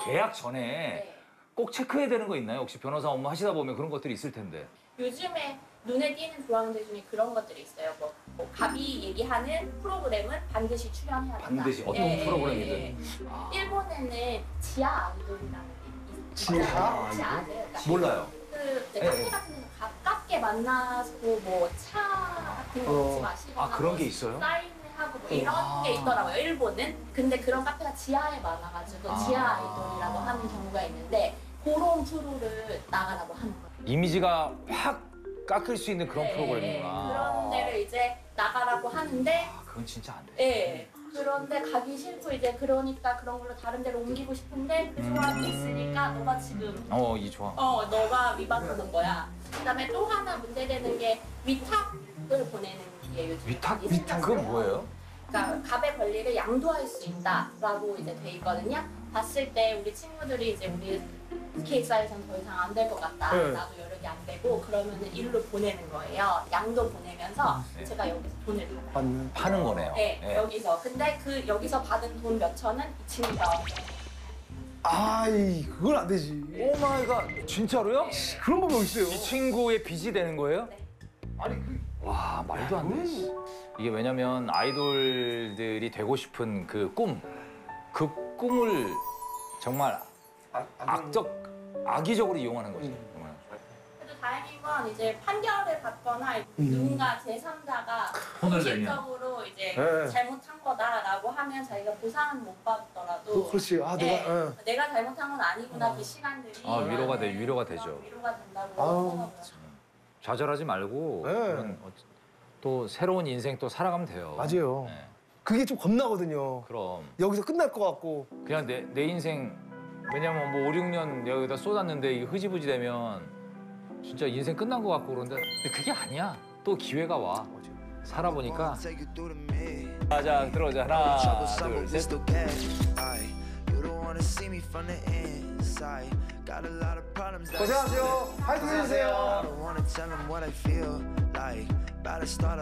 계약 전에 네. 꼭 체크해야 되는 거 있나요? 혹시 변호사 업무 하시다 보면 그런 것들이 있을 텐데. 요즘에 눈에 띄는 조항들 중에 그런 것들이 있어요. 뭐 갑이 얘기하는 프로그램은 반드시 출연해야 된다. 반드시 어떤 예, 프로그램이든. 예, 예. 아. 일본에는 지하 아이돌이라는 게 지하 있어요. 아이돌? 아세요? 그러니까 몰라요. 그 예, 카페 예. 같은 데서 가깝게 만나서 뭐 차 같은 거 먹지 마시거나 아, 그런 게 뭐 있어요? 사인하고 뭐 이런 게 있더라고요. 일본은. 근데 그런 카페가 지하에 많아가지고 지하 아이돌이라고 하는 경우가 있는데 그런 프로를 나가라고 하는 거예요. 이미지가 확 깎일 수 있는 그런 네, 프로그램이구나. 그런 데를 이제 나가라고 하는데 아, 그건 진짜 안 돼. 예. 그런데 가기 싫고 이제 그러니까 그런 걸로 다른 데로 옮기고 싶은데 그 조항이 있으니까 너가 지금 이 조항. 너가 위반하는 거야. 그다음에 또 하나 문제되는 게 위탁을 보내는 게 요즘 위탁? 많이 생겼어요. 그건 뭐예요? 그러니까 갑의 권리를 양도할 수 있다라고 이제 돼 있거든요. 봤을 때 우리 친구들이 이제 우리 케이스에서는 더 이상 안 될 것 같다. 네. 나도 여력이 안 되고 그러면은 일로 보내는 거예요. 양도 보내면서 네. 제가 여기서 돈을 받아요. 받는. 파는 거네요. 네, 예. 여기서. 근데 그 여기서 받은 돈 몇 천은 이 친구가 아이, 그건 안 되지. 오 마이 갓. 진짜로요? 그런 법이 있어요. 이 친구의 빚이 되는 거예요? 네. 아니, 와, 말도 안 돼. 이게 왜냐면 아이돌들이 되고 싶은 그 꿈을 정말 악의적으로 이용하는 거죠. 정말. 그래도 다행인 건 이제 판결을 받거나 누군가 제3자가 손을 내면. 공식적으로 이제 네. 잘못한 거다라고 하면 자기가 보상은 못 받더라도 그렇지. 아, 네, 내가, 내가 잘못한 건 아니구나 그 시간들이 위로가 되죠. 위로가 된다고 아우. 하더라고요. 좌절하지 말고 네. 그런 또 새로운 인생 또 살아가면 돼요. 맞아요. 네. 그게 좀 겁나거든요. 그럼 여기서 끝날 것 같고. 그냥 내 인생 왜냐면 뭐 5, 6년 여기다 쏟았는데 이게 흐지부지 되면 진짜 인생 끝난 것 같고 그런데 근데 그게 아니야. 또 기회가 와. 살아보니까. 자, 들어오자. 하나, 둘, 셋. 고생하세요. 화이팅 해주세요.